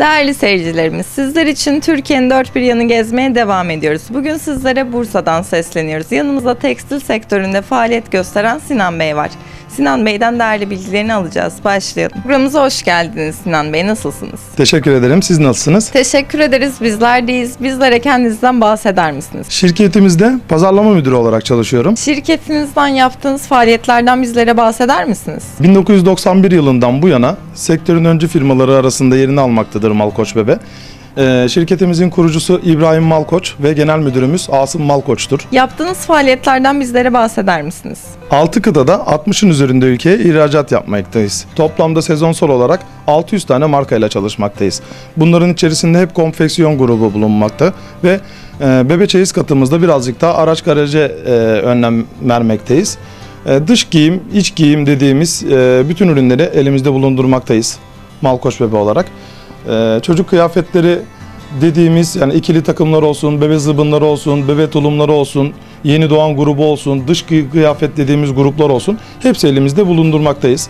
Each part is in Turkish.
Değerli seyircilerimiz, sizler için Türkiye'nin dört bir yanı gezmeye devam ediyoruz. Bugün sizlere Bursa'dan sesleniyoruz. Yanımızda tekstil sektöründe faaliyet gösteren Sinan Bey var. Sinan Bey'den değerli bilgilerini alacağız. Başlayalım. Programımıza hoş geldiniz Sinan Bey. Nasılsınız? Teşekkür ederim. Siz nasılsınız? Teşekkür ederiz. Bizler deyiz. Bizlere kendinizden bahseder misiniz? Şirketimizde pazarlama müdürü olarak çalışıyorum. Şirketinizden yaptığınız faaliyetlerden bizlere bahseder misiniz? 1991 yılından bu yana sektörün öncü firmaları arasında yerini almaktadır Malkoç Bebe. Şirketimizin kurucusu İbrahim Malkoç ve genel müdürümüz Asım Malkoç'tur. Yaptığınız faaliyetlerden bizlere bahseder misiniz? 6 kıtada 60'ın üzerinde ülkeye ihracat yapmaktayız. Toplamda sezonsal olarak 600 tane markayla çalışmaktayız. Bunların içerisinde hep konfeksiyon grubu bulunmakta ve bebe çeyiz katımızda birazcık daha araç garaja önlem vermekteyiz. Dış giyim, iç giyim dediğimiz bütün ürünleri elimizde bulundurmaktayız Malkoç Bebe olarak. Çocuk kıyafetleri dediğimiz yani ikili takımlar olsun, bebe zıbınları olsun, bebe tulumları olsun, yeni doğan grubu olsun, dış kıyafet dediğimiz gruplar olsun hepsi elimizde bulundurmaktayız.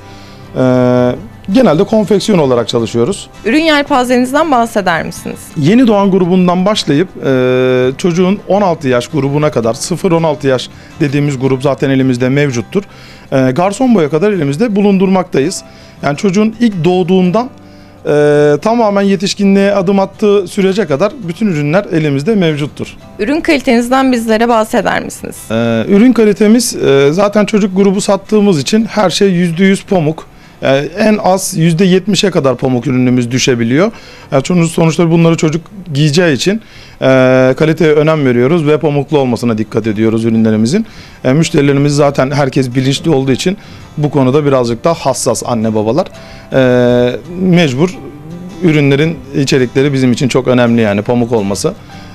Genelde konfeksiyon olarak çalışıyoruz. Ürün yelpazenizden bahseder misiniz? Yeni doğan grubundan başlayıp çocuğun 16 yaş grubuna kadar 0-16 yaş dediğimiz grup zaten elimizde mevcuttur. Garson boya kadar elimizde bulundurmaktayız. Yani çocuğun ilk doğduğundan tamamen yetişkinliğe adım attığı sürece kadar bütün ürünler elimizde mevcuttur. Ürün kalitenizden bizlere bahseder misiniz? Ürün kalitemiz zaten çocuk grubu sattığımız için her şey %100 pamuk. En az %70'e kadar pamuk ürünümüz düşebiliyor. Sonuçta bunları çocuk giyeceği için kaliteye önem veriyoruz ve pamuklu olmasına dikkat ediyoruz ürünlerimizin. Müşterilerimiz zaten herkes bilinçli olduğu için bu konuda birazcık daha hassas anne babalar. Mecbur ürünlerin içerikleri bizim için çok önemli yani pamuk olması.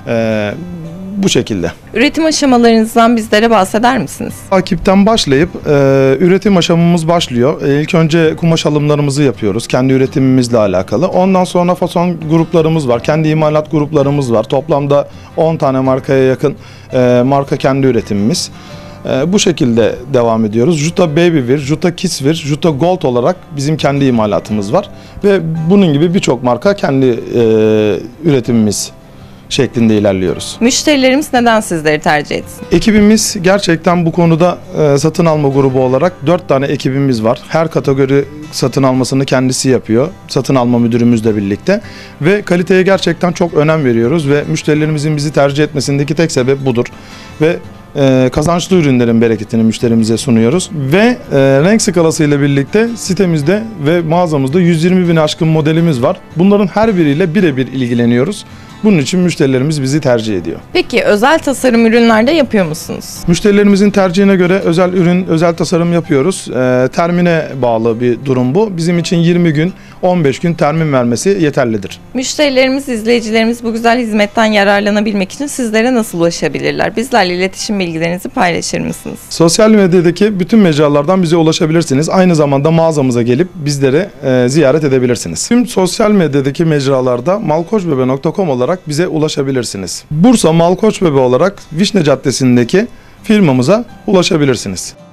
Bu şekilde. Üretim aşamalarınızdan bizlere bahseder misiniz? Takipten başlayıp üretim aşamamız başlıyor. İlk önce kumaş alımlarımızı yapıyoruz. Kendi üretimimizle alakalı. Ondan sonra fason gruplarımız var. Kendi imalat gruplarımız var. Toplamda 10 tane markaya yakın marka kendi üretimimiz. Bu şekilde devam ediyoruz. Juta Baby Wear, Juta Kids Wear, Juta Gold olarak bizim kendi imalatımız var. Ve bunun gibi birçok marka kendi üretimimiz şeklinde ilerliyoruz. Müşterilerimiz neden sizleri tercih etsin? Ekibimiz gerçekten bu konuda satın alma grubu olarak 4 tane ekibimiz var. Her kategori satın almasını kendisi yapıyor. Satın alma müdürümüzle birlikte. Ve kaliteye gerçekten çok önem veriyoruz ve müşterilerimizin bizi tercih etmesindeki tek sebep budur. Ve kazançlı ürünlerin bereketini müşterimize sunuyoruz. Ve renk skalası ile birlikte sitemizde ve mağazamızda 120 bin aşkın modelimiz var. Bunların her biriyle birebir ilgileniyoruz. Bunun için müşterilerimiz bizi tercih ediyor. Peki özel tasarım ürünlerde yapıyor musunuz? Müşterilerimizin tercihine göre özel ürün, özel tasarım yapıyoruz. Termine bağlı bir durum bu. Bizim için 20 gün, 15 gün termin vermesi yeterlidir. Müşterilerimiz, izleyicilerimiz bu güzel hizmetten yararlanabilmek için sizlere nasıl ulaşabilirler? Bizlerle iletişim bilgilerinizi paylaşır mısınız? Sosyal medyadaki bütün mecralardan bize ulaşabilirsiniz. Aynı zamanda mağazamıza gelip bizleri ziyaret edebilirsiniz. Tüm sosyal medyadaki mecralarda malkoçbebe.com olarak bize ulaşabilirsiniz. Bursa Malkoç Bebe olarak Vişne Caddesi'ndeki firmamıza ulaşabilirsiniz.